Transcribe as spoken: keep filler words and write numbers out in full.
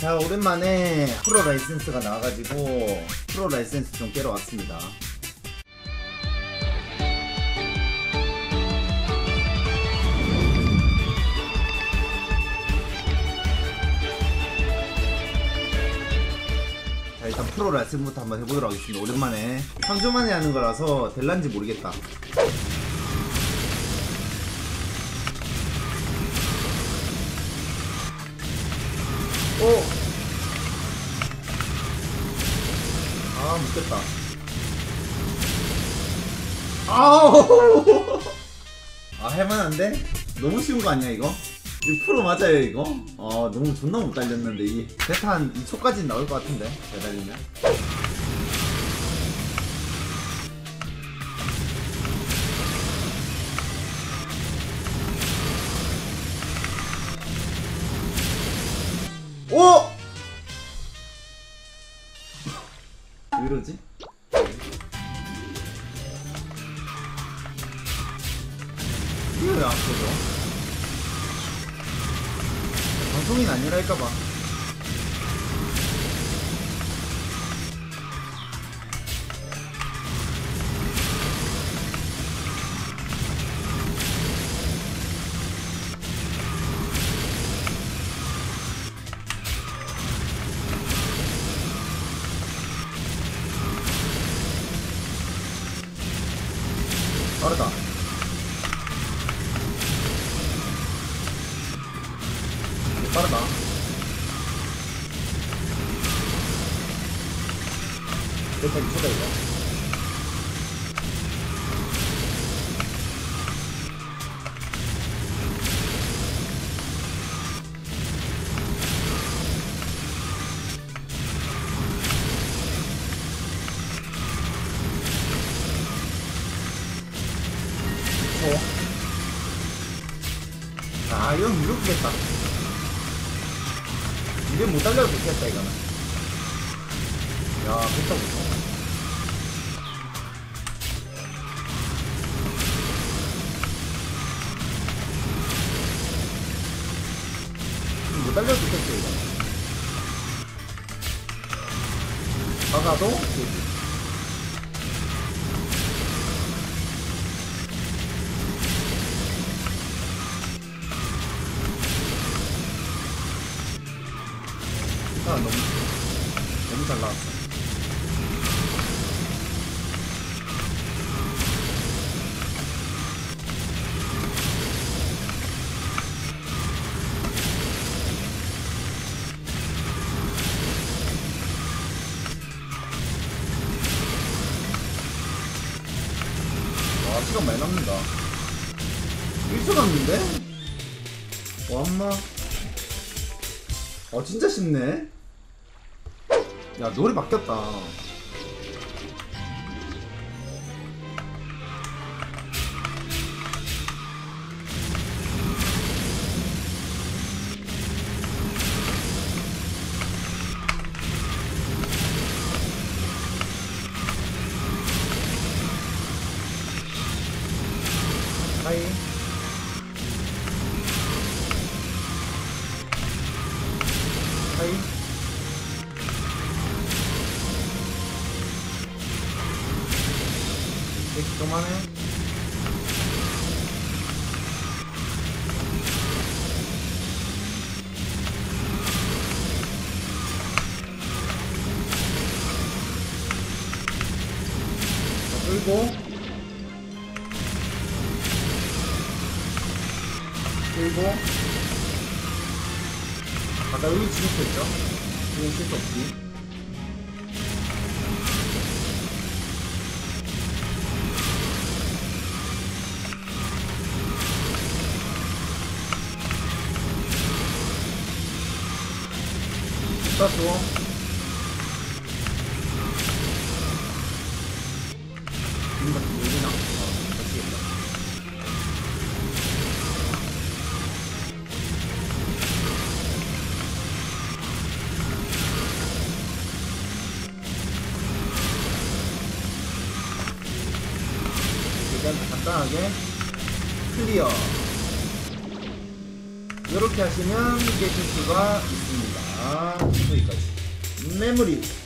자, 오랜만에 프로 라이센스가 나와가지고 프로 라이센스 좀 깨러 왔습니다. 자, 일단 프로 라이센스부터 한번 해보도록 하겠습니다. 오랜만에 삼 주 만에 하는 거라서 될란지 모르겠다. 오! 아, 못됐다. 아우! 아, 할만한데? 너무 쉬운 거 아니야, 이거? 이거 프로 맞아요, 이거? 어, 너무 존나 못 달렸는데, 이 베타 한 이 초까지는 나올 것 같은데, 잘 달리면. 오! 왜 이러지? 이거 왜 안 꺼져? 방송인 아니랄까봐. 빠르다. 빠르다. 됐다, 미쳤다, 이거. 아, 이건 무조건겠다. 이제 못 달려도 좋겠다, 이거는. 야, 좋다, 좋다. 못 달려도 좋겠어, 이거는. 박아도 되지. 아, 너무 너무 잘 나왔어. 와, 시간 많이 남는다. 일 초 남는데? 와, 엄마. 어, 진짜 쉽네. 야, 노래 바뀌었다. 하이. 하이. 그만해. 자, 끌고 끌고 아까 여기 진입했죠? 이건 실수 없지. 땄어. 뭔가 여기나 어, 미치겠다. 일단 간단하게 클리어. 이렇게 하시면 깨실 수가 있습니다. 아 여기까지. 메모리